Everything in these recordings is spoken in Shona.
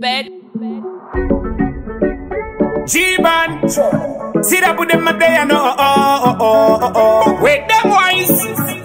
bed. G-Man, see that put them a day and oh. Wait, them wise.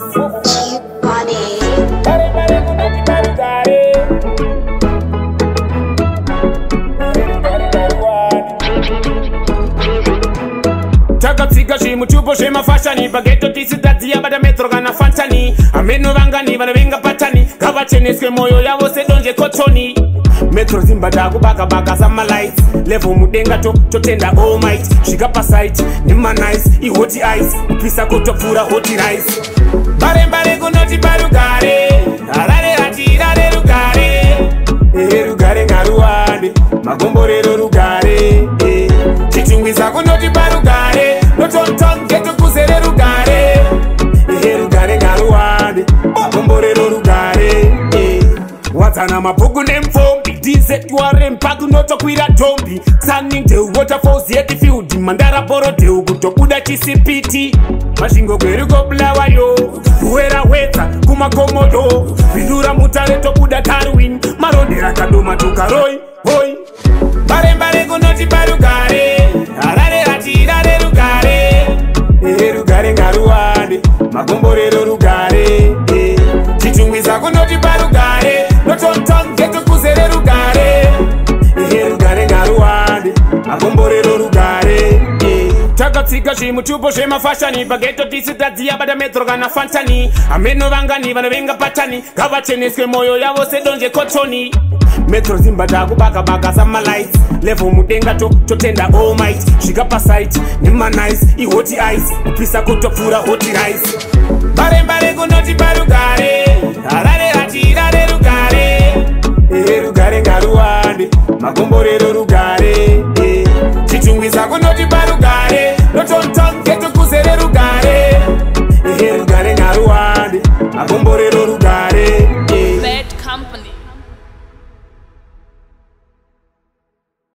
Tagatsiga shi muchupo shi mafashani bageto tisi tatia bada metro gana fantani ameno vangani vana venga patani kava cheneske moyo yavo se donje kotoni metro zimba dagu baka sama lights level mudenga to tenda all might shikapa site nima nice I hoti eyes pisa koto pura hoti rice Mbare-Mbare gunoti barugare arare rare rugare rugare ngaruande magomborero rugare chichungwiza gunoti barugare notonton geto kuzere rugare rugare ngaruande magomborero rugare watana mapugu nemfombi dize tuare mpagu noto kwira tombi sunning the waterfalls yet field mandara boro de ugutokuda chisipiti mashingo kwerugo blawayo kuwera weta kumakomodo vidura mutare tokuda Darwin marondera kadoma tukaroi hoi Mbare-Mbare gunoti barugare arare rare rugare rugare ngaruande magomborero rugare chichungwiza gunoti barugare notonton geto kuzere rugare rugare ngaruande magomborero rugare tagatsiga shi muchupo shi mafashani bageto tisi tatia bada metro gana fantani ameno vangani vana venga patani kava cheneske moyo yavo se donje kotoni metro zimba dagu baka sama lights level mudenga to tenda all might shikapa site nima nice I hoti eyes pisa koto pura hoti rice Mbare-Mbare gunoti barugare arare rare rugare rugare ngaruande magomborero rugare chichungwiza gunoti